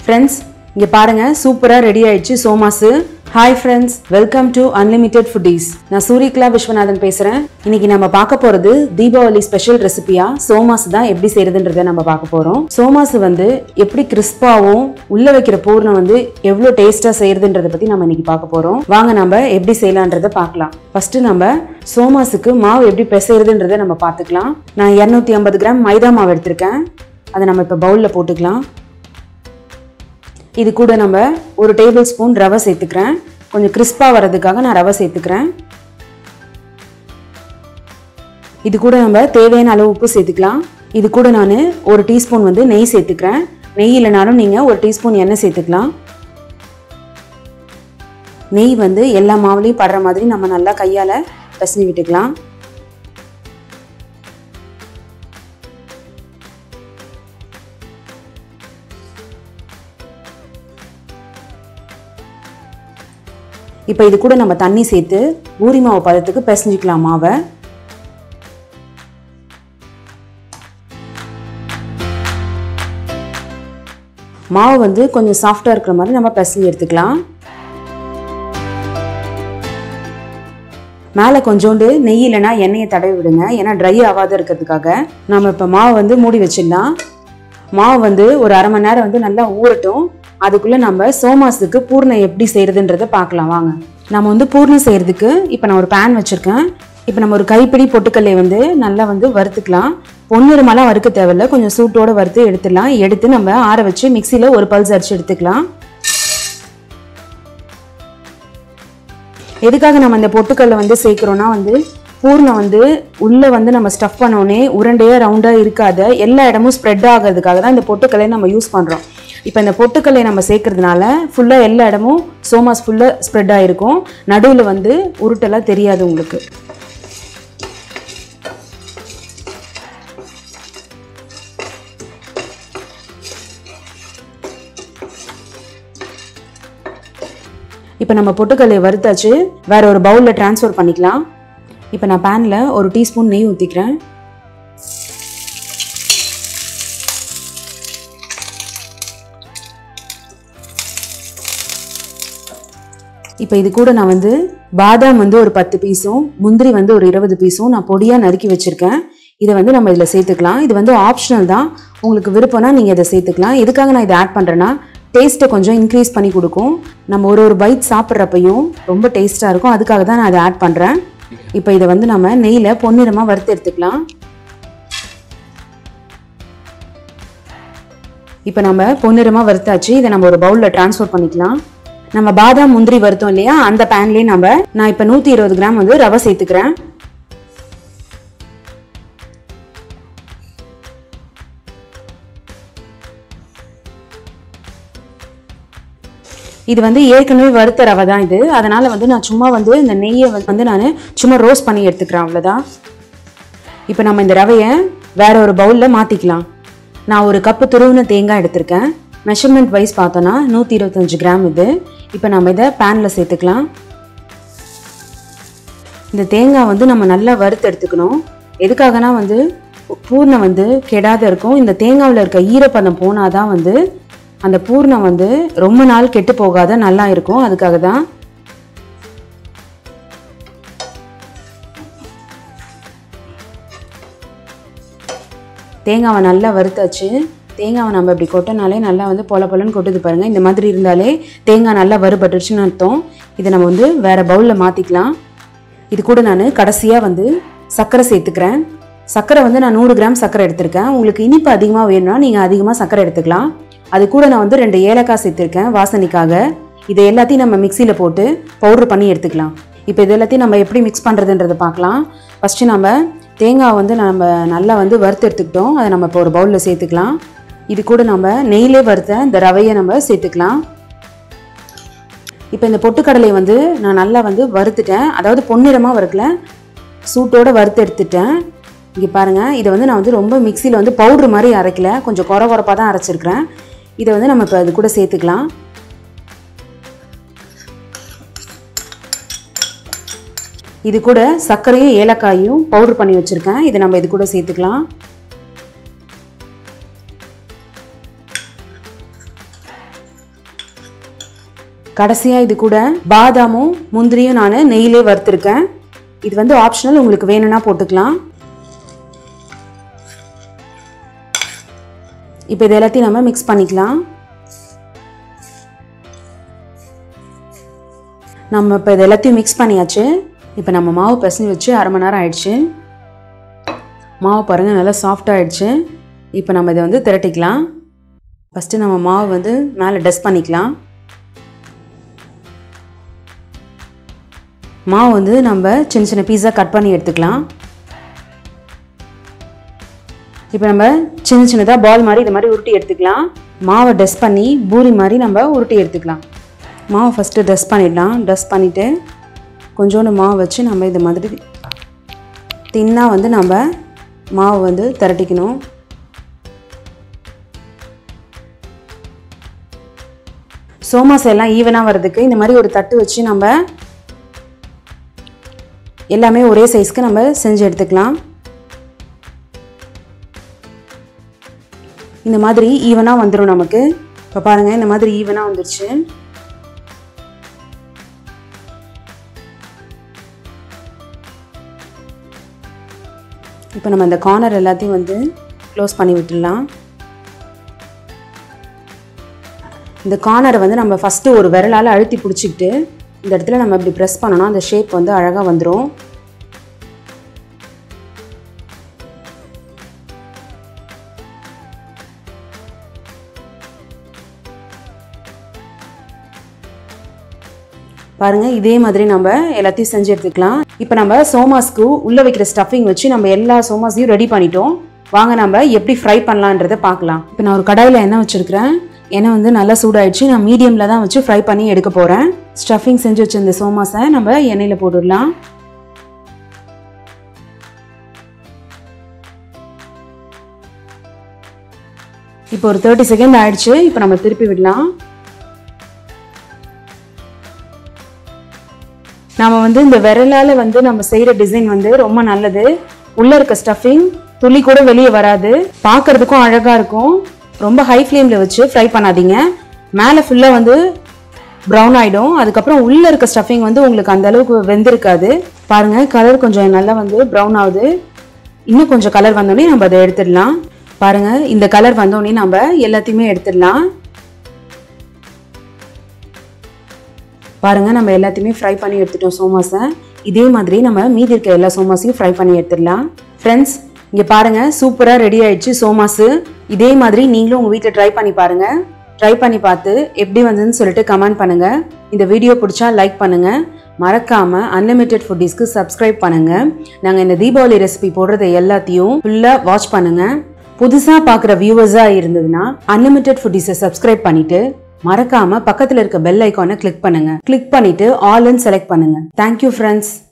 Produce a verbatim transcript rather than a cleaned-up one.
Friends, இங்க பாருங்க சூப்பரா ரெடி ஆயிடுச்சு சோமாஸ். Hi friends, welcome to Unlimited Foodies. நான் சூரிக்லா விஸ்வநாதன் பேசுறேன். இன்னைக்கு நம்ம பார்க்க போறது தீபாவளி ஸ்பெஷல் ரெசிபியா சோமாஸ் தான் எப்படி செய்யறதுன்றதை நம்ம பார்க்க போறோம். சோமாஸ் வந்து எப்படி கிறிஸ்பாவும் உள்ள வைக்கிற பூர்ணம் வந்து எவ்வளவு டேஸ்டா செய்யறதுன்றதை பத்தி நம்ம இன்னைக்கு பார்க்க போறோம். வாங்க நம்ம எப்படி செய்யலான்றதை பார்க்கலாம். ஃபர்ஸ்ட் நம்ம சோமாஸுக்கு மாவு எப்படி பிசைறதுன்றதை நம்ம பார்த்துக்கலாம். நான் இருநூத்தி ஐம்பது கிராம் மைதா மாவு எடுத்திருக்கேன். அதை நம்ம இப்ப பவுல்ல போட்டுக்கலாம். இது கூட நம்ம ஒரு டேபிள் ஸ்பூன் ரவை சேர்த்துக்கிறேன். கொஞ்சம் கிறிஸ்பா வரதுக்காக நான் ரவை சேர்த்துக்கிறேன். இது கூட நம்ம தேவையான அளவு உப்பு சேர்த்துக்கலாம். இது கூட நான் ஒரு டீஸ்பூன் வந்து நெய் சேர்த்துக்கிறேன். நெய் இல்லைனாலும் நீங்கள் ஒரு டீஸ்பூன் எண்ணெய் சேர்த்துக்கலாம். நெய் வந்து எல்லா மாவுலையும் படுற மாதிரி நம்ம நல்லா கையால் பிசைஞ்சு விட்டுக்கலாம். இப்போ இது கூட நம்ம தண்ணி சேர்த்து பூரி மாவு பதத்துக்கு பிசைஞ்சிக்கலாம் மாவை. மாவு வந்து கொஞ்சம் சாஃப்டா இருக்கிற மாதிரி நம்ம பிசைஞ்சு எடுத்துக்கலாம். மேலே கொஞ்சோண்டு நெய் இல்லைனா எண்ணெயை தடவி விடுங்க, ஏன்னா ட்ரை ஆகாத இருக்கிறதுக்காக. நம்ம இப்போ மாவு வந்து மூடி வச்சிடலாம். மாவு வந்து ஒரு அரை மணி நேரம் வந்து நல்லா ஊறட்டும். அதுக்குள்ள நம்ம சோமாஸுக்கு பூர்ணம் எப்படி செய்யறதுன்றதை பார்க்கலாம் வாங்க. நம்ம வந்து பூர்ணம் செய்யறதுக்கு இப்போ நான் ஒரு பேன் வச்சிருக்கேன். இப்போ நம்ம ஒரு கைப்பிடி பொட்டுக்கல்லை வந்து நல்லா வந்து வறுத்துக்கலாம். பொன்னிறமெல்லாம் வறுக்க தேவையில்லை, கொஞ்சம் சூட்டோட வறுத்து எடுத்துடலாம். எடுத்து நம்ம ஆற வச்சு மிக்சியில் ஒரு பல்ஸ் அடிச்சு எடுத்துக்கலாம். எதுக்காக நம்ம இந்த பொட்டுக்கல்லை வந்து சேர்க்கிறோம்னா வந்து பூர்ணம் வந்து உள்ளே வந்து நம்ம ஸ்டஃப் பண்ணோடனே உருண்டையாக ரவுண்டாக இருக்காத எல்லா இடமும் ஸ்ப்ரெட் ஆகிறதுக்காக தான் இந்த பொட்டுக்கல்லை நம்ம யூஸ் பண்ணுறோம். இப்போ இந்த பொட்டுக்கல்லை நம்ம சேர்க்கறதுனால ஃபுல்லாக எல்லா இடமும் சோமாஸ் ஃபுல்லாக ஸ்ப்ரெட் ஆகிருக்கும். நடுவில் வந்து உருட்டெல்லாம் தெரியாது உங்களுக்கு. இப்போ நம்ம பொட்டுக்கல்லை வறுத்தாச்சு, வேற ஒரு பவுலில் டிரான்ஸ்ஃபர் பண்ணிக்கலாம். இப்போ நான் பேனில் ஒரு டீஸ்பூன் நெய் ஊற்றிக்கிறேன். இப்போ இது கூட நான் வந்து பாதாம் வந்து ஒரு பத்து பீஸும் முந்திரி வந்து ஒரு இருபது பீஸும் நான் பொடியாக நறுக்கி வச்சுருக்கேன். இதை வந்து நம்ம இதில் சேர்த்துக்கலாம். இது வந்து ஆப்ஷனல் தான், உங்களுக்கு விருப்பம்னா நீங்கள் இதை சேர்த்துக்கலாம். எதுக்காக நான் இதை ஆட் பண்ணுறேன்னா டேஸ்ட்டை கொஞ்சம் இன்க்ரீஸ் பண்ணி கொடுக்கும். நம்ம ஒரு ஒரு பைட் சாப்பிட்றப்பையும் ரொம்ப டேஸ்ட்டாக இருக்கும். அதுக்காக தான் நான் அதை ஆட் பண்ணுறேன். இப்போ இதை வந்து நம்ம நெய்யில் பொன்னிறமாக வறுத்து எடுத்துக்கலாம். இப்போ நம்ம பொன்னிறமாக வறுத்தாச்சு. இதை நம்ம ஒரு பவுலில் டிரான்ஸ்ஃபர் பண்ணிக்கலாம். நம்ம பாதாம் முந்திரி வறுத்தோம் இல்லையா, அந்த பேன்லேயே நம்ம நான் இப்போ நூற்றி இருபது கிராம் வந்து ரவை சேர்த்துக்கிறேன். இது வந்து ஏற்கனவே வறுத்த ரவை தான் இது, அதனால வந்து நான் சும்மா வந்து இந்த நெய்யை வந்து நான் சும்மா ரோஸ்ட் பண்ணி எடுத்துக்கிறேன், அவ்வளோதான். இப்போ நம்ம இந்த ரவையை வேற ஒரு பவுலில் மாற்றிக்கலாம். நான் ஒரு கப்பு துருவின தேங்காய் எடுத்திருக்கேன். மெஷர்மெண்ட் வைஸ் பார்த்தோன்னா நூற்றி இருபத்தஞ்சு கிராம் இது. இப்போ நம்ம இதை பேனில் சேர்த்துக்கலாம். இந்த தேங்காய் வந்து நம்ம நல்லா வறுத்து எடுத்துக்கணும். எதுக்காகனா வந்து பூர்ணம் வந்து கெடாத இருக்கும். இந்த தேங்காவில் இருக்க ஈரப்பதம் போனால் தான் வந்து அந்த பூர்ணம் வந்து ரொம்ப நாள் கெட்டு போகாத நல்லா இருக்கும். அதுக்காக தான். தேங்காவை நல்லா வறுத்தாச்சு. தேங்காவை நம்ம இப்படி கொட்டினாலே நல்லா வந்து பொல பொலன்னு கொட்டுது பாருங்கள். இந்த மாதிரி இருந்தாலே தேங்காய் நல்லா வறுபட்டுருச்சுன்னு அர்த்தம். இதை நம்ம வந்து வேறு பவுலில் மாற்றிக்கலாம். இது கூட நான் கடைசியாக வந்து சர்க்கரை சேர்த்துக்கிறேன். சர்க்கரை வந்து நான் நூறு கிராம் சர்க்கரை எடுத்திருக்கேன். உங்களுக்கு இனிப்பு அதிகமாக வேணும்னா நீங்கள் அதிகமாக சர்க்கரை எடுத்துக்கலாம். அது கூட நான் வந்து ரெண்டு ஏலக்காய் சேர்த்துருக்கேன் வாசனைக்காக. இதை எல்லாத்தையும் நம்ம மிக்சியில் போட்டு பவுட்ரு பண்ணி எடுத்துக்கலாம். இப்போ இது எல்லாத்தையும் நம்ம எப்படி மிக்ஸ் பண்ணுறதுன்றதை பார்க்கலாம். ஃபஸ்ட்டு நம்ம தேங்காய் வந்து நம்ம நல்லா வந்து வறுத்து எடுத்துக்கிட்டோம். அதை நம்ம இப்போ ஒரு பவுலில் சேர்த்துக்கலாம். இது கூட நம்ம நெய்யிலே வறுத்த இந்த ரவையை நம்ம சேர்த்துக்கலாம். இப்போ இந்த பொட்டுக்கடலை வந்து நான் நல்லா வந்து வறுத்துட்டேன். அதாவது பொன்னிறமாக வறுக்கல, சூட்டோடு வறுத்து எடுத்துட்டேன். இங்கே பாருங்கள், இதை வந்து நான் வந்து ரொம்ப மிக்சியில் வந்து பவுட்ரு மாதிரி அரைக்கல, கொஞ்சம் குறை குறைப்பாக தான் அரைச்சிருக்கிறேன். இதை வந்து நம்ம இப்போ அது கூட சேர்த்துக்கலாம். இது கூட சர்க்கரையும் ஏலக்காயும் பவுடர் பண்ணி வச்சிருக்கேன். இதை நம்ம இது கூட சேர்த்துக்கலாம். கடைசியாக இது கூட பாதாமும் முந்திரியும் நான் நெய்யிலே வறுத்துருக்கேன். இது வந்து ஆப்ஷனல், உங்களுக்கு வேணும்னா போட்டுக்கலாம். இப்போ இது எல்லாத்தையும் நம்ம மிக்ஸ் பண்ணிக்கலாம். நம்ம இப்போ இது எல்லாத்தையும் மிக்ஸ் பண்ணியாச்சு. இப்போ நம்ம மாவு பிசைஞ்சு வச்சு அரை மணி நேரம் ஆயிடுச்சு. மாவு பாருங்கள் நல்லா சாஃப்டாக ஆயிடுச்சு. இப்போ நம்ம இதை வந்து திரட்டிக்கலாம். ஃபஸ்ட்டு நம்ம மாவு வந்து மேலே டஸ்ட் பண்ணிக்கலாம். மாவு வந்து நம்ம சின்ன சின்ன பீஸாக கட் பண்ணி எடுத்துக்கலாம். இப்போ நம்ம சின்ன சின்னதாக பால் மாதிரி இது மாதிரி உருட்டி எடுத்துக்கலாம். மாவை டஸ்ட் பண்ணி பூரி மாதிரி நம்ம உருட்டி எடுத்துக்கலாம். மாவை ஃபஸ்ட்டு டஸ்ட் பண்ணிடலாம். டஸ்ட் பண்ணிவிட்டு கொஞ்சோண்டு மாவு வச்சு நம்ம இது மாதிரி தின்னாக வந்து நம்ம மாவு வந்து திரட்டிக்கணும். சோமாஸ் எல்லாம் ஈவனாக வர்றதுக்கு இந்த மாதிரி ஒரு தட்டு வச்சு நம்ம எல்லாமே ஒரே சைஸ்க்கு நம்ம செஞ்சு எடுத்துக்கலாம். இந்த மாதிரி ஈவனாக வந்துடும் நமக்கு. இப்போ பாருங்கள், இந்த மாதிரி ஈவனாக வந்துருச்சு. இப்போ நம்ம இந்த கார்னர் எல்லாத்தையும் வந்து க்ளோஸ் பண்ணி விட்டுடலாம். இந்த கார்னரை வந்து நம்ம ஃபஸ்ட்டு ஒரு விரலால் அழுத்தி பிடிச்சிக்கிட்டு இந்த இடத்துல நம்ம இப்படி ப்ரெஸ் பண்ணோன்னா அந்த ஷேப் வந்து அழகாக வந்துடும். பாருங்கள், இதே மாதிரி நம்ம எல்லாத்தையும் செஞ்சு எடுத்துக்கலாம். இப்போ நம்ம சோமாஸ்க்கு உள்ளே வைக்கிற ஸ்டஃபிங் வச்சு நம்ம எல்லா சோமாஸையும் ரெடி பண்ணிட்டோம். வாங்க நம்ம எப்படி ஃப்ரை பண்ணலான்றதை பார்க்கலாம். இப்போ நான் ஒரு கடாயில் எண்ணெய் வச்சுருக்கிறேன். எண்ணெய் வந்து நல்லா சூடாயிடுச்சு. நான் மீடியமில் தான் வச்சு ஃப்ரை பண்ணி எடுக்க போகிறேன். ஸ்டஃபிங் செஞ்சு வச்சிருந்த சோமாஸை நம்ம எண்ணெயில் போட்டுடலாம். இப்போ ஒரு தேர்ட்டி செகண்ட் ஆயிடுச்சு. இப்போ நம்ம திருப்பி விடலாம். நம்ம வந்து இந்த விரலால் வந்து நம்ம செய்கிற டிசைன் வந்து ரொம்ப நல்லது. உள்ளே இருக்க ஸ்டஃபிங் துளி கூட வெளியே வராது. பார்க்குறதுக்கும் அழகாக இருக்கும். ரொம்ப ஹை ஃப்ளேமில் வச்சு ஃப்ரை பண்ணாதீங்க. மேலே ஃபுல்லாக வந்து ப்ரௌன் ஆகிடும். அதுக்கப்புறம் உள்ளே இருக்க ஸ்டஃபிங் வந்து உங்களுக்கு அந்த அளவுக்கு வெந்திருக்காது. பாருங்கள், கலர் கொஞ்சம் நல்லா வந்து ப்ரௌன் ஆகுது. இன்னும் கொஞ்சம் கலர் வந்தோடனே நம்ம அதை எடுத்துடலாம். பாருங்கள், இந்த கலர் வந்தோடனே நம்ம எல்லாத்தையுமே எடுத்துடலாம். பாருங்கள், நம்ம எல்லாத்தையுமே ஃப்ரை பண்ணி எடுத்துட்டோம் சோமாஸை. இதே மாதிரி நம்ம மீதி இருக்க எல்லா சோமாஸையும் ஃப்ரை பண்ணி எடுத்துடலாம். ஃப்ரெண்ட்ஸ், இங்கே பாருங்கள், சூப்பராக ரெடி ஆயிடுச்சு சோமாஸு. இதே மாதிரி நீங்களும் உங்கள் வீட்டில் ட்ரை பண்ணி பாருங்கள். ட்ரை பண்ணி பார்த்து எப்படி வந்ததுன்னு சொல்லிட்டு கமெண்ட் பண்ணுங்கள். இந்த வீடியோ பிடிச்சா லைக் பண்ணுங்கள். மறக்காமல் அன்லிமிட்டெட் ஃபுட்டீஸ்க்கு சப்ஸ்கிரைப் பண்ணுங்கள். நாங்கள் இந்த தீபாவளி ரெசிபி போடுறதை எல்லாத்தையும் ஃபுல்லாக வாட்ச் பண்ணுங்கள். புதுசாக பார்க்குற வியூவர்ஸாக இருந்ததுன்னா அன்லிமிட்டெட் ஃபுட்டீஸை சப்ஸ்கிரைப் பண்ணிவிட்டு மறக்காமல் பக்கத்தில் இருக்க பெல் ஐக்கானை கிளிக் பண்ணுங்கள். கிளிக் பண்ணிவிட்டு ஆல்னு செலக்ட் பண்ணுங்கள். Thank you friends.